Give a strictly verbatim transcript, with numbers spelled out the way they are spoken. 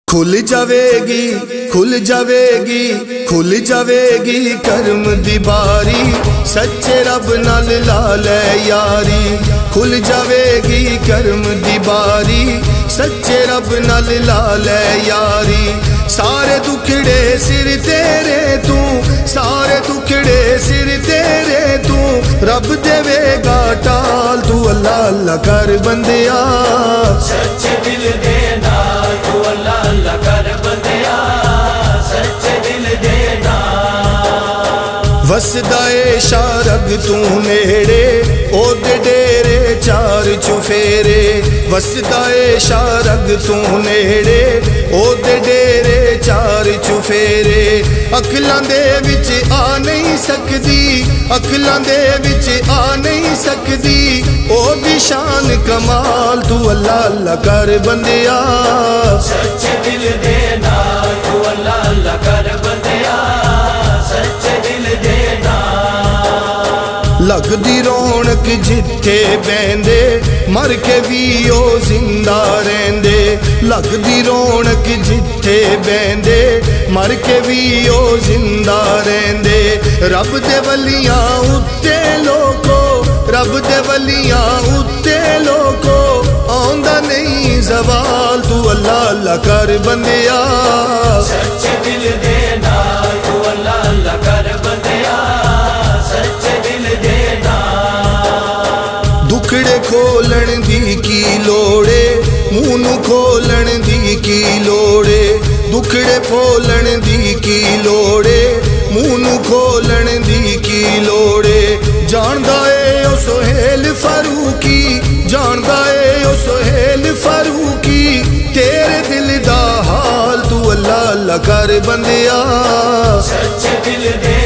کھل جاویگی کھل جاویگی کھل جاویگی کرم دی باری سچے رب نال لا لے یاری کھل جاویگی کرم دی باری سچے رب نال لا لے یاری سارے دکھڑے سر تیرے تو سارے دکھڑے سر تیرے تو رب دے گا ٹال تو اللہ اللہ کر بندیا سچے دل دے نال تو اللہ اللہ کر بندیا سچے دل دے نال وسدائے شارگ تو نیڑے او دے ڈیرے چار چفیرے وسدائے شارگ تو نیڑے او دے ڈیرے چار چفیرے اکلاں دے وچ آ نہیں سکدی اکلاں دے وچ آ نہیں سکدی او دی شان کمال تو اللہ اللہ کر بندیا سچے دل دے نال تو اللہ اللہ کر بندیا سچے دل دے نال لگ دی رونق جتھے بیندے مر کے بھی او زندہ رہندے لگ دی رونق جتھے بیندے مر کے بھی او زندہ رہندے رب دے ولیاں اتے لوکو رب دے ولیاں اتے لوکو آندا نہیں زوال تو اللہ اللہ کر بندیا سچے دل دے نال تو اللہ اللہ کر بندیا سچے دل دے نال دکھڑے کھولن دی کی لوڑے منہ کھولن دی کی لوڑے دکھڑے کھولن دی کی لوڑے منہ کھولن دی کی لوڑے جاندا اے او سہیل فاروقی جاندا اے او سہیل فاروقی تیرے دل دا حال تو اللہ اللہ کر بندیا سچے دل دے